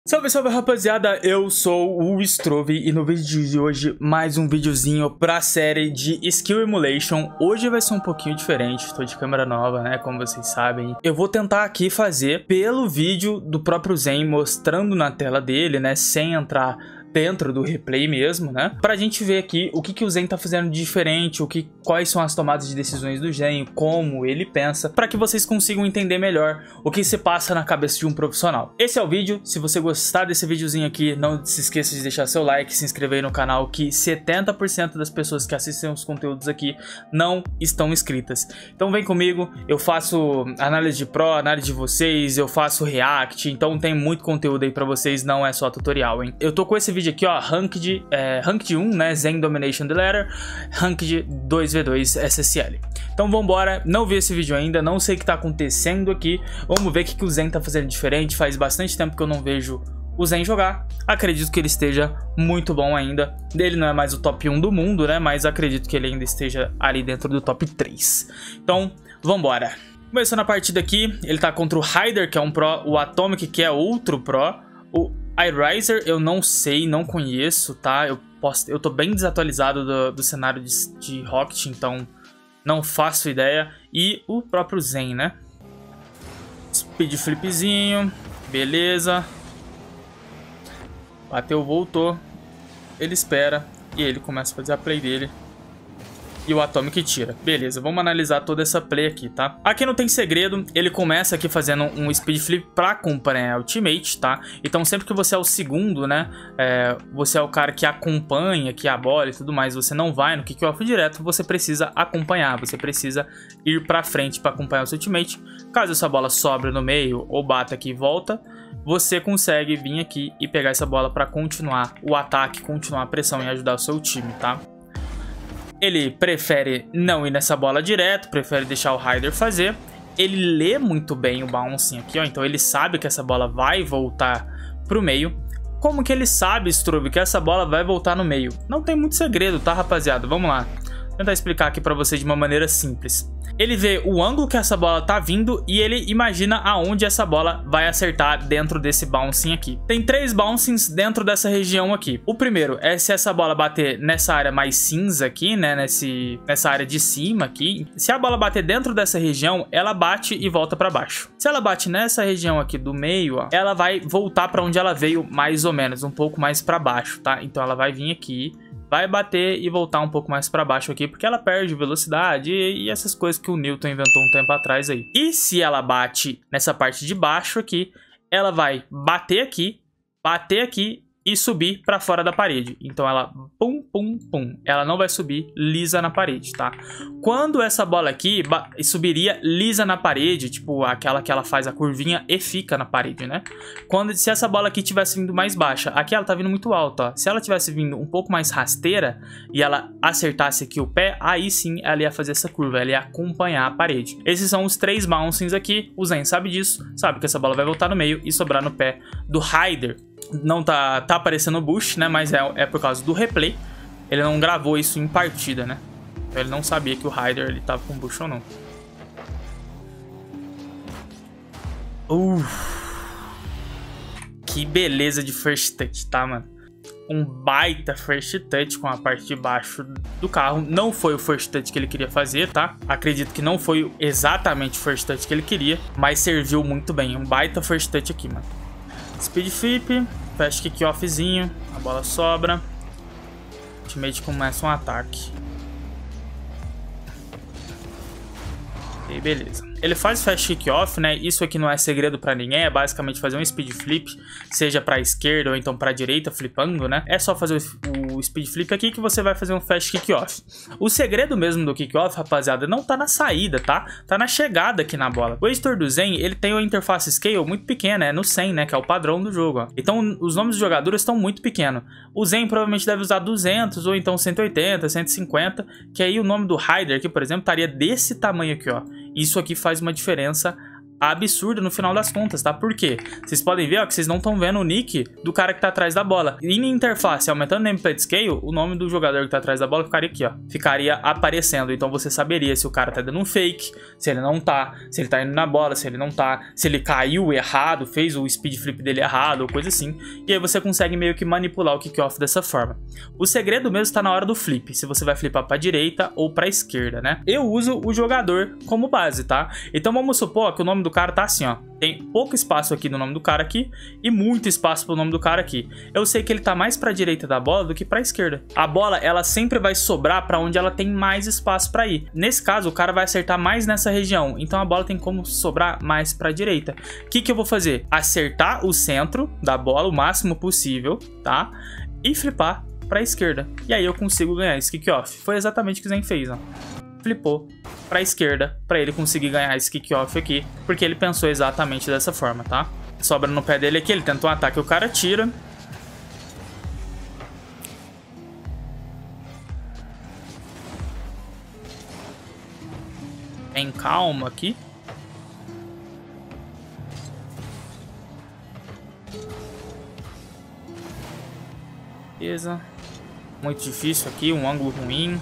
Salve, salve rapaziada, eu sou o Strove e no vídeo de hoje mais um videozinho pra série de Skill Emulation. Hoje vai ser um pouquinho diferente, estou de câmera nova, né, como vocês sabem. Eu vou tentar aqui fazer pelo vídeo do próprio Zen, mostrando na tela dele, né, sem entrar dentro do replay mesmo, né? Pra gente ver aqui o que o Zen tá fazendo de diferente, quais são as tomadas de decisões do Zen, como ele pensa, para que vocês consigam entender melhor o que se passa na cabeça de um profissional. Esse é o vídeo. Se você gostar desse videozinho aqui, não se esqueça de deixar seu like, se inscrever aí no canal, que 70% das pessoas que assistem os conteúdos aqui não estão inscritas. Então vem comigo, eu faço análise de pro, análise de vocês, eu faço react, então tem muito conteúdo aí pra vocês, não é só tutorial, hein? Eu tô com esse vídeo aqui, ó, Ranked 1, né, Zen Domination the Ladder, Ranked 2v2 SSL. Então vambora, não vi esse vídeo ainda, não sei o que tá acontecendo aqui, vamos ver o que o Zen tá fazendo diferente. Faz bastante tempo que eu não vejo o Zen jogar, acredito que ele esteja muito bom ainda. Ele não é mais o top 1 do mundo, né, mas acredito que ele ainda esteja ali dentro do top 3. Então vambora. Começando a partida aqui, ele tá contra o Hyder, que é um pro, o Atomic, que é outro pro, o iRiser eu não sei, não conheço, tá? Eu tô bem desatualizado do cenário de Rocket, então não faço ideia. E o próprio Zen, né? Speed flipzinho, beleza. Bateu, voltou. Ele espera e ele começa a fazer a play dele. E o Atomic tira. Beleza, vamos analisar toda essa play aqui, tá? Aqui não tem segredo, ele começa aqui fazendo um speed flip pra acompanhar a ultimate, tá? Então sempre que você é o segundo, né, você é o cara que acompanha aqui a bola e tudo mais, você não vai no kick-off direto, você precisa acompanhar, você precisa ir pra frente pra acompanhar o seu ultimate. Caso essa bola sobre no meio ou bata aqui e volta, você consegue vir aqui e pegar essa bola pra continuar o ataque, continuar a pressão e ajudar o seu time, tá? Ele prefere não ir nessa bola direto, prefere deixar o Hyder fazer. Ele lê muito bem o bouncing aqui, ó, então ele sabe que essa bola vai voltar pro meio. Como que ele sabe, Strove, que essa bola vai voltar no meio? Não tem muito segredo, tá, rapaziada? Vamos lá. Vou tentar explicar aqui pra vocês de uma maneira simples. Ele vê o ângulo que essa bola tá vindo e ele imagina aonde essa bola vai acertar dentro desse bouncing aqui. Tem 3 bouncings dentro dessa região aqui. O primeiro é se essa bola bater nessa área mais cinza aqui, né, nessa área de cima aqui. Se a bola bater dentro dessa região, ela bate e volta pra baixo. Se ela bate nessa região aqui do meio, ó, ela vai voltar pra onde ela veio mais ou menos, um pouco mais pra baixo, tá? Então ela vai vir aqui, vai bater e voltar um pouco mais para baixo aqui, porque ela perde velocidade e essas coisas que o Newton inventou um tempo atrás aí. E se ela bate nessa parte de baixo aqui, ela vai bater aqui e subir para fora da parede. Então ela pum, pum, pum. Ela não vai subir lisa na parede, tá? Quando essa bola aqui subiria lisa na parede, tipo aquela que ela faz a curvinha e fica na parede, né? Se essa bola aqui tivesse vindo mais baixa, aqui ela tá vindo muito alta, ó. Se ela tivesse vindo um pouco mais rasteira e ela acertasse aqui o pé, aí sim ela ia fazer essa curva, ela ia acompanhar a parede. Esses são os 3 bouncings aqui. O Zen sabe disso, sabe que essa bola vai voltar no meio e sobrar no pé do Hyder. Não tá aparecendo o boost, né? Mas é por causa do replay. Ele não gravou isso em partida, né? Então ele não sabia que o Hyder ele tava com boost ou não. Que beleza de first touch, tá, mano? Um baita first touch com a parte de baixo do carro. Não foi o first touch que ele queria fazer, tá? Acredito que não foi exatamente o first touch que ele queria, mas serviu muito bem. Um baita first touch aqui, mano. Speed flip, fast kick-offzinho, a bola sobra, o ultimate começa um ataque. E beleza. Ele faz fast kick-off, né? Isso aqui não é segredo pra ninguém, é basicamente fazer um speed flip, seja pra esquerda ou então pra direita, flipando, né? É só fazer o speed flip aqui que você vai fazer um fast kick-off. O segredo mesmo do kick-off, rapaziada, não tá na saída, tá? Tá na chegada aqui na bola. O editor do Zen, ele tem uma interface scale muito pequena, é no 100, né? Que é o padrão do jogo, ó. Então, os nomes dos jogadores estão muito pequenos. O Zen provavelmente deve usar 200 ou então 180, 150, que aí o nome do Hyder aqui, por exemplo, estaria desse tamanho aqui, ó. Isso aqui faz uma diferença absurda no final das contas, tá? Por quê? Vocês podem ver, ó, que vocês não estão vendo o nick do cara que tá atrás da bola. E na interface, aumentando o nameplate scale, o nome do jogador que tá atrás da bola ficaria aqui, ó. Ficaria aparecendo. Então você saberia se o cara tá dando um fake, se ele não tá, se ele tá indo na bola, se ele não tá, se ele caiu errado, fez o speed flip dele errado, ou coisa assim. E aí você consegue meio que manipular o kickoff dessa forma. O segredo mesmo tá na hora do flip, se você vai flipar pra direita ou pra esquerda, né? Eu uso o jogador como base, tá? Então vamos supor que o nome do cara tá assim, ó. Tem pouco espaço aqui no nome do cara aqui e muito espaço pro nome do cara aqui. Eu sei que ele tá mais pra direita da bola do que pra esquerda. A bola, ela sempre vai sobrar pra onde ela tem mais espaço pra ir. Nesse caso, o cara vai acertar mais nessa região. Então a bola tem como sobrar mais pra direita. O que que eu vou fazer? Acertar o centro da bola o máximo possível, tá? E flipar pra esquerda. E aí eu consigo ganhar esse kickoff. Foi exatamente o que o Zen fez, ó. Flipou pra esquerda pra ele conseguir ganhar esse kickoff aqui, porque ele pensou exatamente dessa forma, tá? Sobra no pé dele aqui, ele tenta um ataque, o cara tira. Tem calma aqui. Beleza. Muito difícil aqui, um ângulo ruim.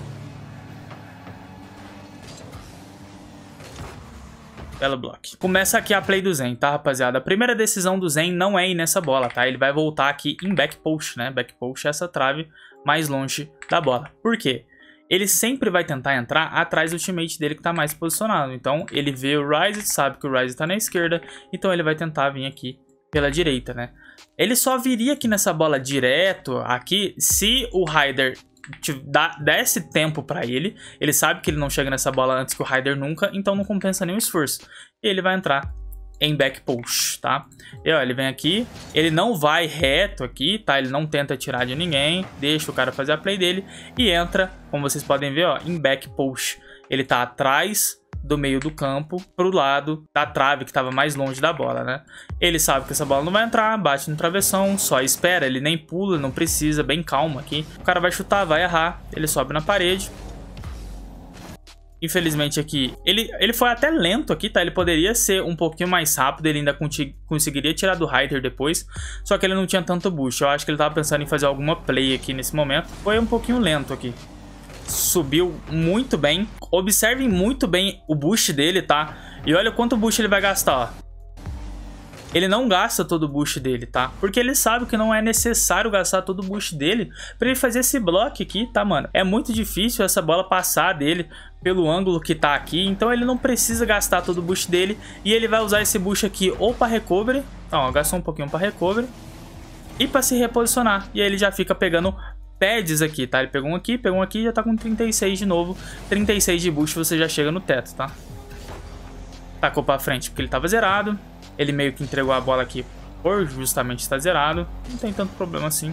Belo bloco. Começa aqui a play do Zen, tá, rapaziada? A primeira decisão do Zen não é ir nessa bola, tá? Ele vai voltar aqui em back post, né? Back post é essa trave mais longe da bola. Por quê? Ele sempre vai tentar entrar atrás do teammate dele que tá mais posicionado. Então, ele vê o Ryze, sabe que o Ryze tá na esquerda, então ele vai tentar vir aqui pela direita, né? Ele só viria aqui nessa bola direto, aqui, se o Ryder desse tempo pra ele. Ele sabe que ele não chega nessa bola antes que o Ryder nunca, então não compensa nenhum esforço. E ele vai entrar em back push, tá? E ó, ele vem aqui, ele não vai reto aqui, tá? Ele não tenta tirar de ninguém, deixa o cara fazer a play dele e entra, como vocês podem ver, ó, em back push. Ele tá atrás do meio do campo pro lado da trave que estava mais longe da bola, né? Ele sabe que essa bola não vai entrar, bate no travessão, só espera, ele nem pula, não precisa, bem calmo aqui. O cara vai chutar, vai errar, ele sobe na parede. Infelizmente aqui, ele foi até lento aqui, tá? Ele poderia ser um pouquinho mais rápido, ele ainda conseguiria tirar do Ryder depois, só que ele não tinha tanto boost. Eu acho que ele tava pensando em fazer alguma play aqui nesse momento. Foi um pouquinho lento aqui. Subiu muito bem. Observem muito bem o boost dele, tá? E olha quanto boost ele vai gastar, ó. Ele não gasta todo o boost dele, tá? Porque ele sabe que não é necessário gastar todo o boost dele pra ele fazer esse bloco aqui, tá, mano? É muito difícil essa bola passar dele pelo ângulo que tá aqui. Então ele não precisa gastar todo o boost dele. E ele vai usar esse boost aqui ou pra recovery. Ó, gastou um pouquinho pra recovery. E pra se reposicionar. E aí ele já fica pegando pads aqui, tá? Ele pegou um aqui, já tá com 36 de novo. 36 de boost, você já chega no teto, tá? Tacou pra frente porque ele tava zerado. Ele meio que entregou a bola aqui por justamente estar zerado. Não tem tanto problema assim.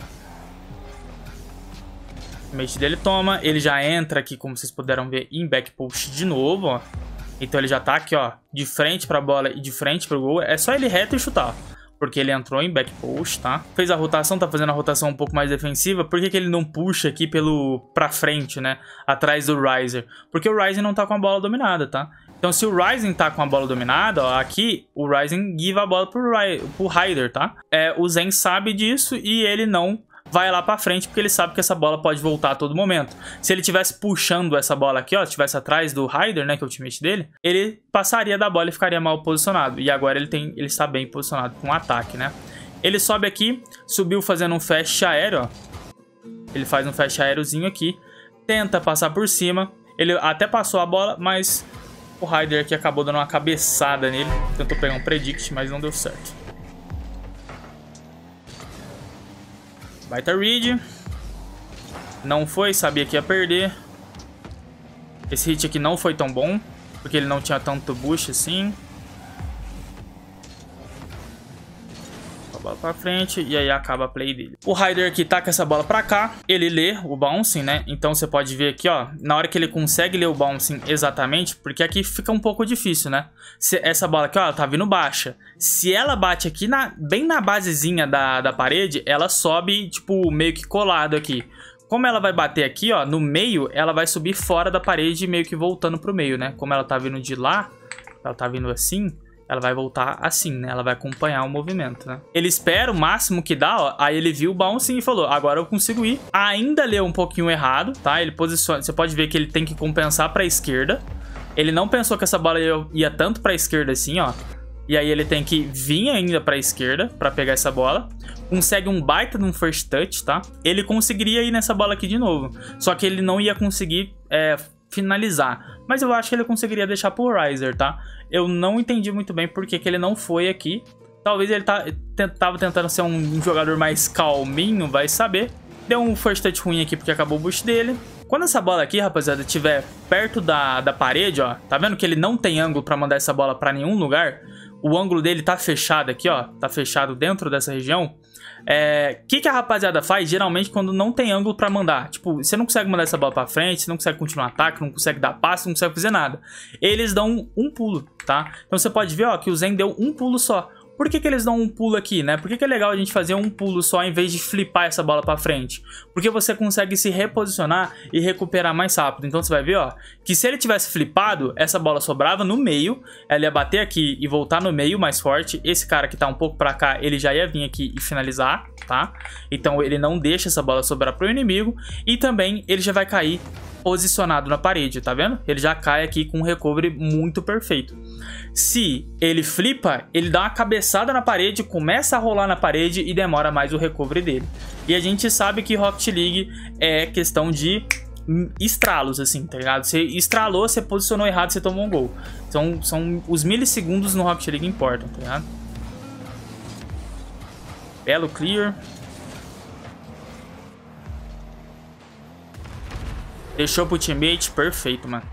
O mate dele toma. Ele já entra aqui, como vocês puderam ver, em back push de novo, ó. Então ele já tá aqui, ó, de frente pra bola e de frente pro gol. É só ele reto e chutar, porque ele entrou em back push, tá? Fez a rotação, tá fazendo a rotação um pouco mais defensiva. Por que que ele não puxa aqui pra frente, né? Atrás do Ryzer? Porque o Ryzen não tá com a bola dominada, tá? Então se o Ryzen tá com a bola dominada, ó, aqui o Ryzen give a bola pro Ryder, tá? O Zen sabe disso e ele não vai lá pra frente porque ele sabe que essa bola pode voltar a todo momento. Se ele tivesse puxando essa bola aqui, ó, estivesse atrás do Ryder, né, que é o teammate dele, ele passaria da bola e ficaria mal posicionado. E agora ele está bem posicionado com o ataque, né? Ele sobe aqui, subiu fazendo um fast aéreo, ó. Ele faz um fast aéreozinho aqui, tenta passar por cima. Ele até passou a bola, mas o Ryder aqui acabou dando uma cabeçada nele. Tentou pegar um predict, mas não deu certo. Baita read. Não foi, sabia que ia perder. Esse hit aqui não foi tão bom, porque ele não tinha tanto boost assim. A bola pra frente e aí acaba a play dele. O Ryder aqui taca essa bola pra cá. Ele lê o bouncing, né? Então você pode ver aqui, ó, na hora que ele consegue ler o bouncing exatamente, porque aqui fica um pouco difícil, né? Essa bola aqui, ó, ela tá vindo baixa. Se ela bate aqui bem na basezinha da parede, ela sobe, tipo, meio que colado aqui. Como ela vai bater aqui, ó, no meio, ela vai subir fora da parede, meio que voltando pro meio, né? Como ela tá vindo de lá, ela tá vindo assim, ela vai voltar assim, né? Ela vai acompanhar o movimento, né? Ele espera o máximo que dá, ó. Aí ele viu o bouncing e falou, agora eu consigo ir. Ainda leu um pouquinho errado, tá? Ele posiciona... Você pode ver que ele tem que compensar pra esquerda. Ele não pensou que essa bola ia tanto pra esquerda assim, ó. E aí ele tem que vir ainda pra esquerda pra pegar essa bola. Consegue um baita de um first touch, tá? Ele conseguiria ir nessa bola aqui de novo. Só que ele não ia conseguir finalizar. Mas eu acho que ele conseguiria deixar pro Riser, tá? Eu não entendi muito bem porque que ele não foi aqui. Talvez ele tava tentando ser um jogador mais calminho, vai saber. Deu um first touch ruim aqui porque acabou o boost dele. Quando essa bola aqui, rapaziada, estiver perto da parede, ó. Tá vendo que ele não tem ângulo pra mandar essa bola pra nenhum lugar? O ângulo dele tá fechado aqui, ó. Tá fechado dentro dessa região. Que a rapaziada faz geralmente quando não tem ângulo pra mandar? Tipo, você não consegue mandar essa bola pra frente, você não consegue continuar ataque, não consegue dar passe, não consegue fazer nada. Eles dão um pulo, tá? Então você pode ver, ó, que o Zen deu um pulo só. Por que eles dão um pulo aqui, né? Por que é legal a gente fazer um pulo só em vez de flipar essa bola pra frente? Porque você consegue se reposicionar e recuperar mais rápido. Então você vai ver, ó, que se ele tivesse flipado, essa bola sobrava no meio, ela ia bater aqui e voltar no meio mais forte. Esse cara que tá um pouco pra cá, ele já ia vir aqui e finalizar, tá? Então ele não deixa essa bola sobrar pro inimigo. E também ele já vai cair posicionado na parede, tá vendo? Ele já cai aqui com um recovery muito perfeito. Se ele flipa, ele dá uma cabeçada na parede, começa a rolar na parede e demora mais o recovery dele. E a gente sabe que Rocket League é questão de estralos, assim, tá ligado? Você estralou, você posicionou errado, você tomou um gol. Então, são os milissegundos no Rocket League importam, tá ligado? Belo clear. Deixou pro teammate, perfeito, mano.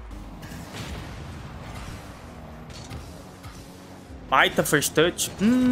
Baita first touch.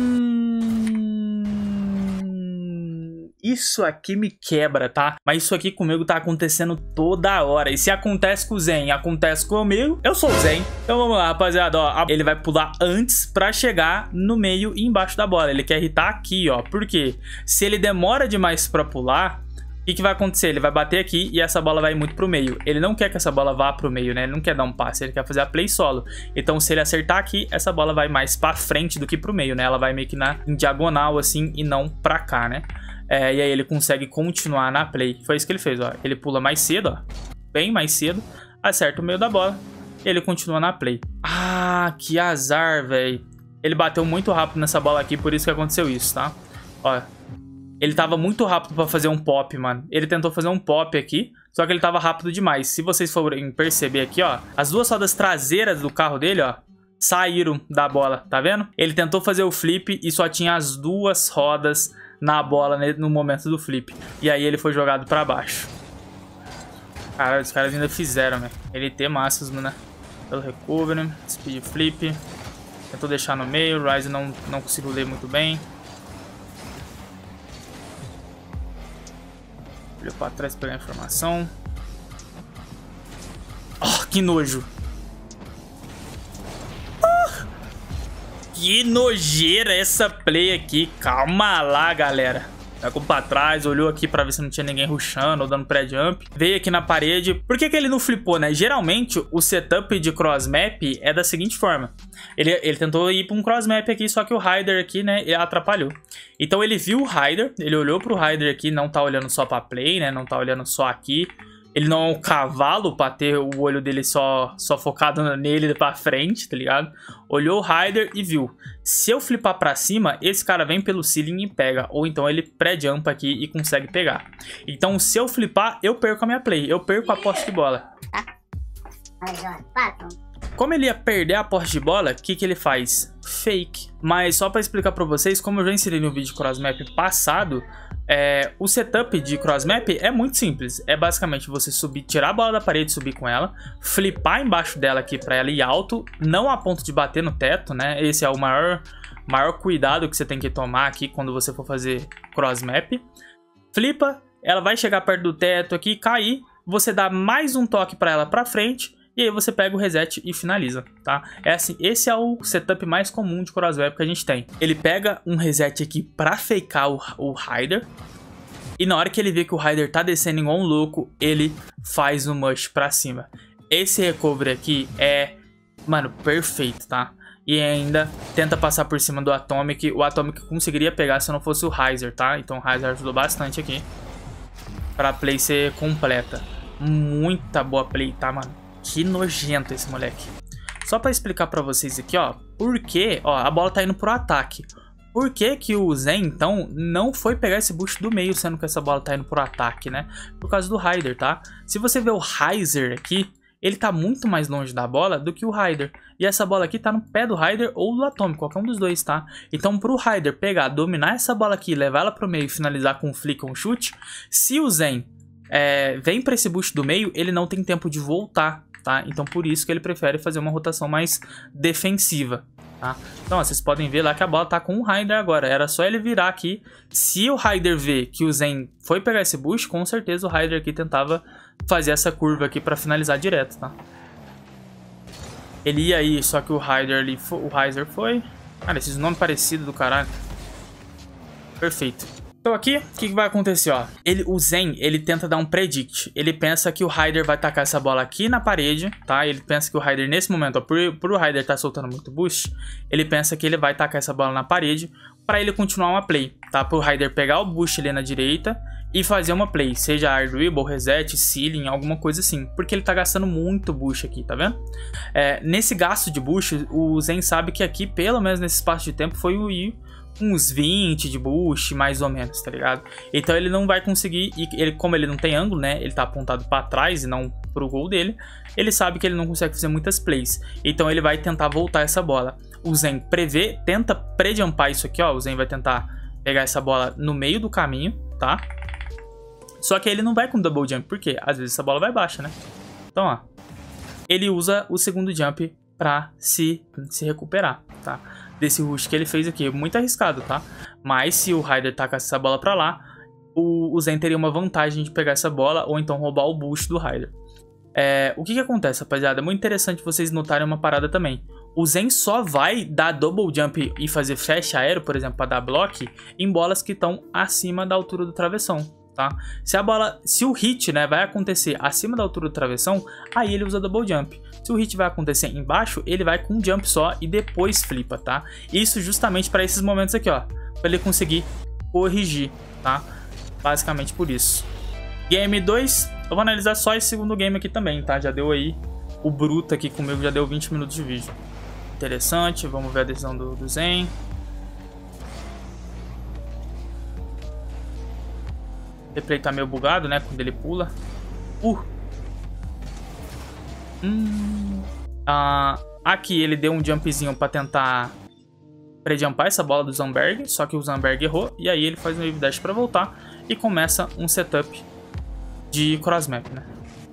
Isso aqui me quebra, tá? Mas isso aqui comigo tá acontecendo toda hora. E se acontece com o Zen, acontece comigo, eu sou o Zen. Então vamos lá, rapaziada, ó. Ele vai pular antes pra chegar no meio e embaixo da bola. Ele quer hitar aqui, ó. Por quê? Se ele demora demais pra pular, o que vai acontecer? Ele vai bater aqui e essa bola vai muito pro meio. Ele não quer que essa bola vá pro meio, né? Ele não quer dar um passe, ele quer fazer a play solo. Então, se ele acertar aqui, essa bola vai mais pra frente do que pro meio, né? Ela vai meio que em diagonal, assim, e não pra cá, né? E aí ele consegue continuar na play. Foi isso que ele fez, ó. Ele pula mais cedo, ó. Bem mais cedo. Acerta o meio da bola. E ele continua na play. Ah, que azar, velho. Ele bateu muito rápido nessa bola aqui, por isso que aconteceu isso, tá? Ó. Ele tava muito rápido pra fazer um pop, mano. Ele tentou fazer um pop aqui, só que ele tava rápido demais. Se vocês forem perceber aqui, ó, as duas rodas traseiras do carro dele, ó, saíram da bola, tá vendo? Ele tentou fazer o flip e só tinha as duas rodas na bola no momento do flip. E aí ele foi jogado pra baixo. Caralho, os caras ainda fizeram, né? LT massas, mano. Pelo recovery, speed flip. Tentou deixar no meio, o Ryze não conseguiu ler muito bem. Olhou pra trás pra pegar a informação. Oh, que nojo. Que nojeira essa play aqui. Calma lá, galera. Pegou pra trás, olhou aqui pra ver se não tinha ninguém rushando ou dando pré-jump. Veio aqui na parede. Por que ele não flipou, né? Geralmente, o setup de cross-map é da seguinte forma. Ele tentou ir pra um cross-map aqui, só que o Rider aqui, né, ele atrapalhou. Então ele viu o Rider, ele olhou pro Rider aqui, não tá olhando só pra play, né? Não tá olhando só aqui. Ele não é um cavalo pra ter o olho dele só focado nele pra frente, tá ligado? Olhou o Rider e viu. Se eu flipar pra cima, esse cara vem pelo ceiling e pega. Ou então ele pré-jumpa aqui e consegue pegar. Então se eu flipar, eu perco a minha play. Eu perco a posse de bola. Como ele ia perder a posse de bola, o que ele faz? Fake. Mas só pra explicar pra vocês, como eu já ensinei no vídeo crossmap passado, o setup de crossmap é muito simples. É basicamente você subir, tirar a bola da parede, subir com ela, flipar embaixo dela aqui pra ela ir alto, não a ponto de bater no teto, né? Esse é o maior cuidado que você tem que tomar aqui quando você for fazer crossmap. Flipa, ela vai chegar perto do teto aqui, cair, você dá mais um toque pra ela pra frente, e aí você pega o reset e finaliza, tá? É assim, esse é o setup mais comum de crossmap que a gente tem. Ele pega um reset aqui pra fakear o Rider. E na hora que ele vê que o Rider tá descendo igual um louco, ele faz o mush pra cima. Esse recovery aqui é, mano, perfeito, tá? e ainda tenta passar por cima do Atomic. O Atomic conseguiria pegar se não fosse o Riser, tá? Então o Riser ajudou bastante aqui pra play ser completa. Muita boa play, tá, mano? Que nojento esse moleque. Só pra explicar pra vocês aqui, ó, por que, ó, a bola tá indo pro ataque. Por que que o Zen, então, não foi pegar esse boost do meio, sendo que essa bola tá indo pro ataque, né? Por causa do Rider, tá? Se você ver o Riser aqui, ele tá muito mais longe da bola do que o Rider. E essa bola aqui tá no pé do Rider ou do Atomic, qualquer um dos dois, tá? Então, pro Rider pegar, dominar essa bola aqui, levar ela pro meio e finalizar com um flick ou um chute, se o Zen vem pra esse boost do meio, ele não tem tempo de voltar, tá? Então, por isso que ele prefere fazer uma rotação mais defensiva. Tá? Então, ó, vocês podem ver lá que a bola tá com o Rider agora. Era só ele virar aqui. Se o Rider vê que o Zen foi pegar esse boost, com certeza o Rider aqui tentava fazer essa curva aqui pra finalizar direto, tá? Ele ia aí, só que o Rider ali, o Riser foi. Cara, esses nomes parecidos do caralho. Perfeito. Então aqui, o que vai acontecer, ó? O Zen, ele tenta dar um predict. Ele pensa que o Rider vai tacar essa bola aqui na parede, tá? Ele pensa que o Rider, nesse momento, ó, por o Rider tá soltando muito boost, ele pensa que ele vai tacar essa bola na parede pra ele continuar uma play, tá? Pro Rider pegar o boost ali na direita e fazer uma play, seja Hard Dribble, Reset, Sealing, alguma coisa assim. Porque ele tá gastando muito boost aqui, tá vendo? Nesse gasto de boost, o Zen sabe que aqui, pelo menos nesse espaço de tempo, foi uns 20 de boost, mais ou menos, tá ligado? Então ele não vai conseguir, como ele não tem ângulo, né? Ele tá apontado pra trás e não pro gol dele. Ele sabe que ele não consegue fazer muitas plays. Então ele vai tentar voltar essa bola. O Zen tenta pre-jumpar isso aqui, ó. O Zen vai tentar pegar essa bola no meio do caminho, tá? Só que ele não vai com double jump, porque às vezes essa bola vai baixa, né? Então, ó. Ele usa o segundo jump pra se recuperar, tá? Desse rush que ele fez aqui. Muito arriscado, tá? Mas se o Rider tacar essa bola pra lá, o Zen teria uma vantagem de pegar essa bola ou então roubar o boost do Rider. O que acontece, rapaziada? É muito interessante vocês notarem uma parada também. O Zen só vai dar double jump e fazer flash aéreo, por exemplo, pra dar block, em bolas que estão acima da altura do travessão. Tá? Se o hit, né, vai acontecer acima da altura do travessão, aí ele usa double jump. Se o hit vai acontecer embaixo, ele vai com um jump só e depois flipa, tá? Isso justamente para esses momentos aqui, ó, para ele conseguir corrigir, tá? Basicamente por isso. Game 2, eu vou analisar só esse segundo game aqui também, tá? Já deu aí, o bruto aqui comigo já deu 20 minutos de vídeo. Interessante, vamos ver a decisão do Zen. O replay tá meio bugado, né? Quando ele pula. Aqui ele deu um jumpzinho pra tentar pre-jumpar essa bola do Zamberg. Só que o Zamberg errou. E aí ele faz um wave dash pra voltar. E começa um setup de crossmap, né?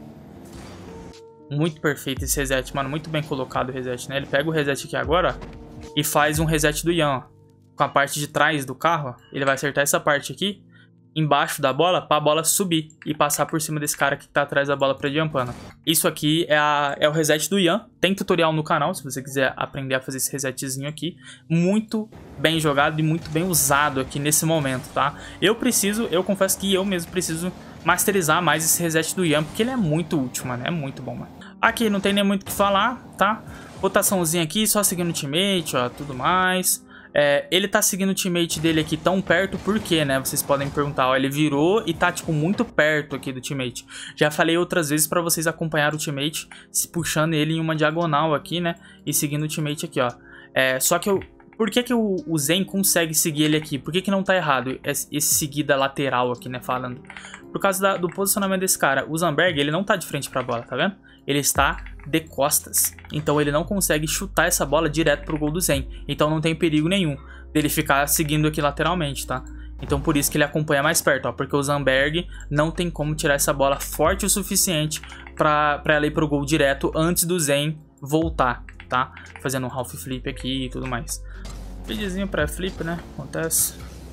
Muito perfeito esse reset, mano. Muito bem colocado o reset, né? Ele pega o reset aqui agora, ó, e faz um reset do Yan, ó. Com a parte de trás do carro, ó. Ele vai acertar essa parte aqui embaixo da bola para a bola subir e passar por cima desse cara que tá atrás da bola pre-jumpando. Isso aqui é o reset do Yan. Tem tutorial no canal se você quiser aprender a fazer esse resetzinho aqui. Muito bem jogado e muito bem usado aqui nesse momento, tá? Eu confesso que eu mesmo preciso masterizar mais esse reset do Yan, porque ele é muito útil, mano. É muito bom, mano. Aqui não tem nem muito o que falar, tá? Rotaçãozinha aqui, só seguindo o teammate, ó, tudo mais. Ele tá seguindo o teammate dele aqui tão perto, por quê, né? Vocês podem perguntar, ó, ele virou e tá, tipo, muito perto aqui do teammate. Já falei outras vezes pra vocês acompanhar o teammate, puxando ele em uma diagonal aqui, né? E seguindo o teammate aqui, ó. Só que por que o Zen consegue seguir ele aqui? Por que não tá errado esse seguida lateral aqui, né? Falando. Por causa do posicionamento desse cara. O Zamberg, ele não tá de frente pra bola, tá vendo? Ele está de costas. Então ele não consegue chutar essa bola direto pro gol do Zen. Então não tem perigo nenhum dele ficar seguindo aqui lateralmente, tá? Então por isso que ele acompanha mais perto, ó. Porque o Zamberg não tem como tirar essa bola forte o suficiente pra ela ir pro gol direto antes do Zen voltar, tá? Fazendo um half flip aqui e tudo mais. Videozinho pré-flip, né? Acontece.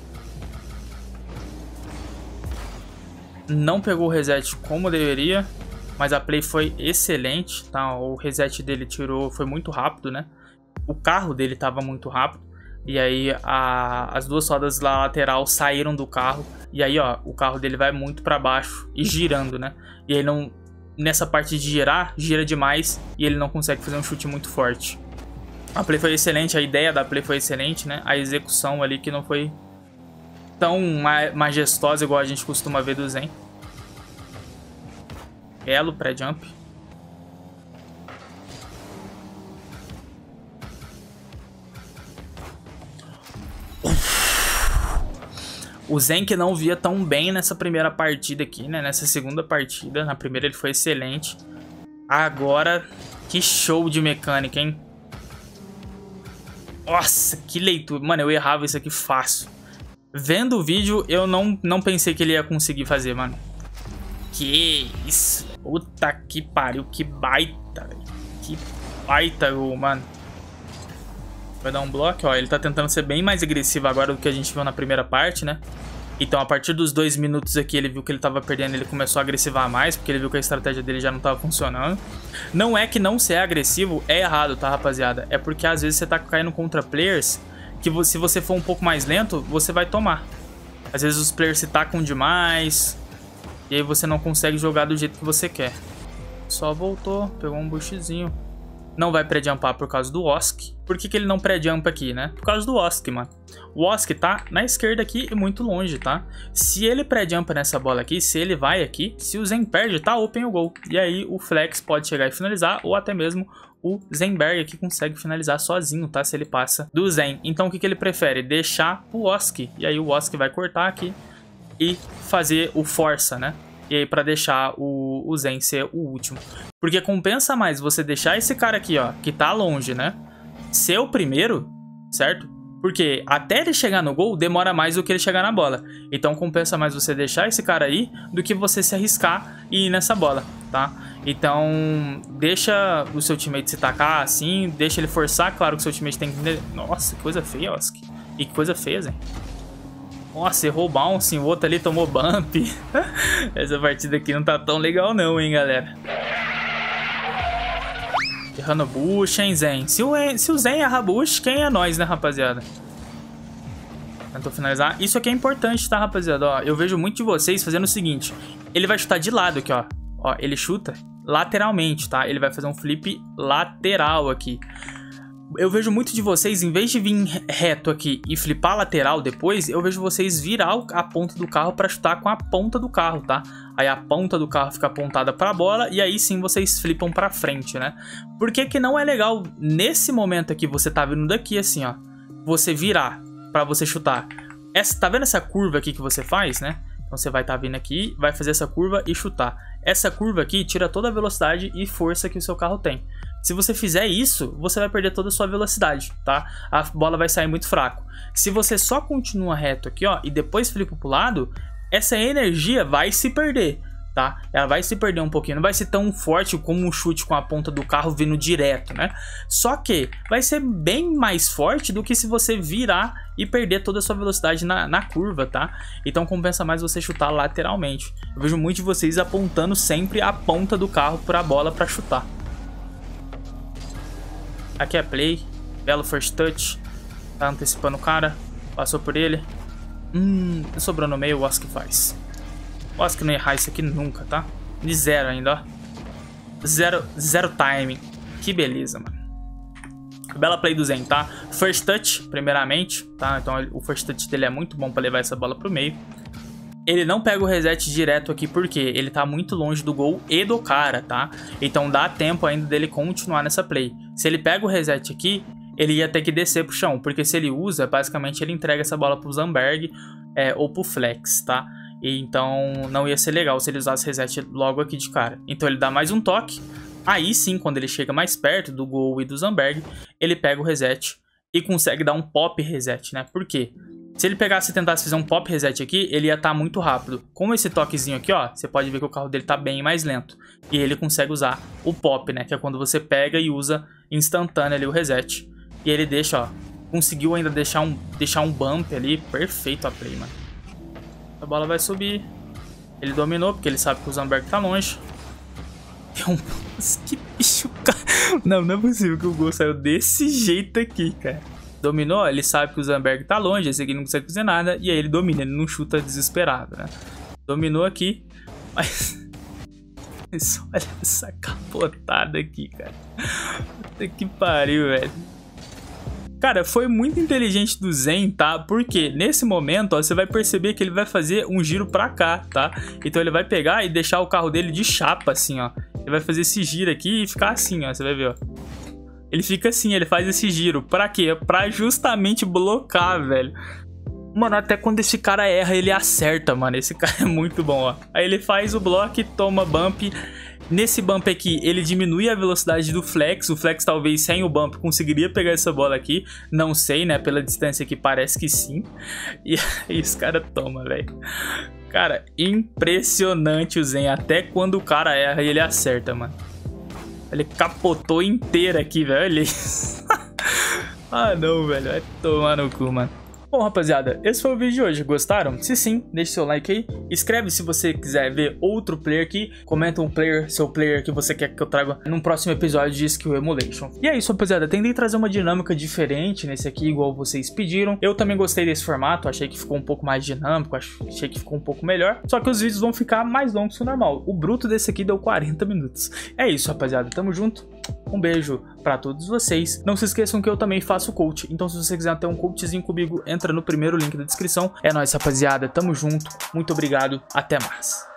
Não pegou o reset como deveria, mas a play foi excelente, tá? O reset dele foi muito rápido, né? O carro dele tava muito rápido. E aí as duas rodas lá lateral saíram do carro. E aí, ó, o carro dele vai muito pra baixo e girando, né? E aí nessa parte de girar, gira demais e ele não consegue fazer um chute muito forte. A play foi excelente, a ideia da play foi excelente, né? A execução ali que não foi tão majestosa igual a gente costuma ver do Zen. Belo pré-jump. O Zen que não via tão bem nessa primeira partida aqui, né? Nessa segunda partida. Na primeira ele foi excelente. Agora, que show de mecânica, hein? Nossa, que leitura. Mano, eu errava isso aqui fácil. Vendo o vídeo, eu não pensei que ele ia conseguir fazer, mano. Que isso. Puta que pariu. Que baita, velho. Que baita gol, mano. Vai dar um bloco, ó. Ele tá tentando ser bem mais agressivo agora do que a gente viu na primeira parte, né? Então, a partir dos 2 minutos aqui, ele viu que ele tava perdendo, ele começou a agressivar mais, porque ele viu que a estratégia dele já não tava funcionando. Não é que não ser agressivo é errado, tá, rapaziada? É porque às vezes você tá caindo contra players que se você for um pouco mais lento, você vai tomar. Às vezes os players se tacam demais e aí você não consegue jogar do jeito que você quer. Só voltou, pegou um bushzinho. Não vai pré-jumpar por causa do Osk. Por que ele não pré-jumpa aqui, né? Por causa do Osk, mano. O Osk tá na esquerda aqui e muito longe, tá? Se ele pré-jumpa nessa bola aqui, se ele vai aqui, se o Zen perde, tá open o gol. E aí o Flex pode chegar e finalizar, ou até mesmo o Zenberg aqui consegue finalizar sozinho, tá? Se ele passa do Zen. Então o que ele prefere? Deixar o Osk. E aí o Osk vai cortar aqui e fazer o força, né? E aí pra deixar o Zen ser o último. Porque compensa mais você deixar esse cara aqui, ó, que tá longe, né? Ser o primeiro, certo? Porque até ele chegar no gol, demora mais do que ele chegar na bola. Então compensa mais você deixar esse cara aí do que você se arriscar e ir nessa bola, tá? Então deixa o seu teammate se tacar assim, deixa ele forçar. Claro que o seu teammate tem que... Nossa, que coisa feia, Osk. E que coisa feia, Zen. Nossa, errou o bounce, o outro ali tomou bump. Essa partida aqui não tá tão legal não, hein, galera. Errando bush, hein, Zen. Se o Zen errar bush, quem é nós, né, rapaziada? Tentou finalizar. Isso aqui é importante, tá, rapaziada? Ó, eu vejo muito de vocês fazendo o seguinte. Ele vai chutar de lado aqui, ó. Ó, ele chuta lateralmente, tá? Ele vai fazer um flip lateral aqui. Eu vejo muito de vocês, em vez de vir reto aqui e flipar lateral depois, eu vejo vocês virar a ponta do carro para chutar com a ponta do carro, tá? Aí a ponta do carro fica apontada para a bola e aí sim vocês flipam para frente, né? Por que que não é legal nesse momento aqui, você tá vindo daqui assim, ó, você virar para você chutar? Tá vendo essa curva aqui que você faz, né? Então você vai estar vindo aqui, vai fazer essa curva e chutar. Essa curva aqui tira toda a velocidade e força que o seu carro tem. Se você fizer isso, você vai perder toda a sua velocidade, tá? A bola vai sair muito fraco. Se você só continua reto aqui, ó, e depois flipa pro lado, essa energia vai se perder, tá? Ela vai se perder um pouquinho, não vai ser tão forte como um chute com a ponta do carro vindo direto, né? Só que vai ser bem mais forte do que se você virar e perder toda a sua velocidade na curva, tá? Então compensa mais você chutar lateralmente. Eu vejo muitos de vocês apontando sempre a ponta do carro para a bola para chutar. Aqui é play, belo first touch, tá antecipando o cara, passou por ele. Sobrou no meio, o Osk faz. O Osk não errar isso aqui nunca, tá? De zero ainda, ó. Zero timing. Que beleza, mano. Bela play do Zen, tá? First touch, primeiramente, tá? Então o first touch dele é muito bom pra levar essa bola pro meio. Ele não pega o reset direto aqui porque ele tá muito longe do gol e do cara, tá? Então dá tempo ainda dele continuar nessa play. Se ele pega o reset aqui, ele ia ter que descer pro chão, porque se ele usa, basicamente ele entrega essa bola pro Zenberg ou pro Flex, tá? E então não ia ser legal se ele usasse reset logo aqui de cara. Então ele dá mais um toque, aí sim, quando ele chega mais perto do gol e do Zenberg, ele pega o reset e consegue dar um pop reset, né? Por quê? Se ele pegasse e tentasse fazer um pop reset aqui, ele ia estar muito rápido. Com esse toquezinho aqui, ó, você pode ver que o carro dele tá bem mais lento. E ele consegue usar o pop, né? Que é quando você pega e usa instantâneo ali o reset. E ele deixa, ó, conseguiu ainda deixar um bump ali. Perfeito a play, mano. A bola vai subir. Ele dominou, porque ele sabe que o Zenberg tá longe. Que bicho, cara. Não é possível que o gol saiu desse jeito aqui, cara. Dominou, ele sabe que o Zenberg tá longe, esse aqui não consegue fazer nada, e aí ele domina, ele não chuta desesperado, né? Dominou aqui, mas olha essa capotada aqui, cara. Puta que pariu, velho. Cara, foi muito inteligente do Zen, tá? Porque nesse momento, ó, você vai perceber que ele vai fazer um giro pra cá, tá? Então ele vai pegar e deixar o carro dele de chapa, assim, ó. Ele vai fazer esse giro aqui e ficar assim, ó. Você vai ver, ó. Ele fica assim, ele faz esse giro. Pra quê? Pra justamente blocar, velho. Mano, até quando esse cara erra, ele acerta, mano. Esse cara é muito bom, ó. Aí ele faz o bloco, toma bump. Nesse bump aqui, ele diminui a velocidade do Flex. O Flex, talvez, sem o bump, conseguiria pegar essa bola aqui. Não sei, né? Pela distância aqui, parece que sim. E aí os caras tomam, velho. Cara, impressionante o Zen. Até quando o cara erra, ele acerta, mano. Ele capotou inteiro aqui, velho. Olha isso. Ah, não, velho. Vai tomar no cu, mano. Bom, rapaziada, esse foi o vídeo de hoje. Gostaram? Se sim, deixe seu like aí. Escreve se você quiser ver outro player aqui. Comenta um player, seu player que você quer que eu traga num próximo episódio de Skill Emulation. E é isso, rapaziada. Tentei trazer uma dinâmica diferente nesse aqui, igual vocês pediram. Eu também gostei desse formato. Achei que ficou um pouco mais dinâmico. Achei que ficou um pouco melhor. Só que os vídeos vão ficar mais longos que o normal. O bruto desse aqui deu 40 minutos. É isso, rapaziada. Tamo junto. Um beijo pra todos vocês. Não se esqueçam que eu também faço coach. Então se você quiser ter um coachzinho comigo, entra no primeiro link da descrição. É nóis, rapaziada. Tamo junto. Muito obrigado. Até mais.